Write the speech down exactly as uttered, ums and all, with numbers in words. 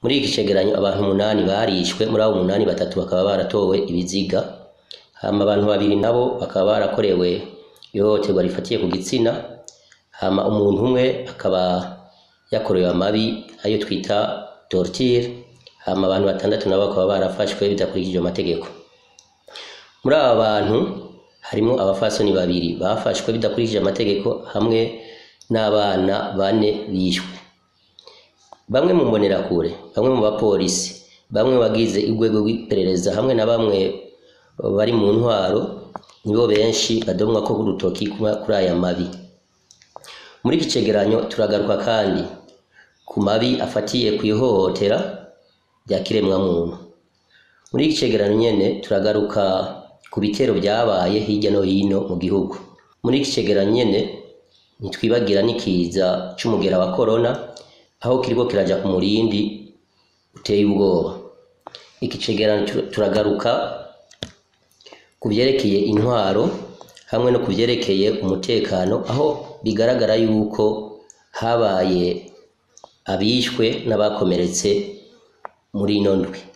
Muri iki cegeranyo abantu umunani barishwe, muri abo umunani batatu bakaba baratowe ibiziga, hama abantu babiri nabo bakaba barakorewe ihohoterwa rifatiye ku gitsina, hama umuntu umwe akaba yakorewe amabi ayo twita torture, hama abantu batandatu nabo bakaba barafashwe bidakurikije amategeko. Muri aba bantu harimo abafasoni babiri bafashwe bidakurikije amategeko hamwe n'abana bane bishwe. Bamwe mu mbonerakure, bamwe mu bapolisi, bamwe bagize urwego rw'iperereza hamwe na bamwe bari mu ntwaro nibo benshi badomwa ko urutoki kuri aya mabi. Muri iki cegeranyo turagaruka kandi ku mabi afatiye ku ihohotera rya kiremwamuntu. Muri iki cegeranyo nyene turagaruka ku bitero byabaye hirya no hino mu gihugu. Muri iki cegeranyo nyene ntitwibagira n'ikiza c'umugera wa corona, aho kiriko kiraja ku murindi uteye ubwoba. Iki cegeranyo turagaruka ku vyerekeye intwaro hamwe no ku vyerekeye umutekano, aho bigaragara yuko habaye abishwe n'abakomeretse muri ino ndwi.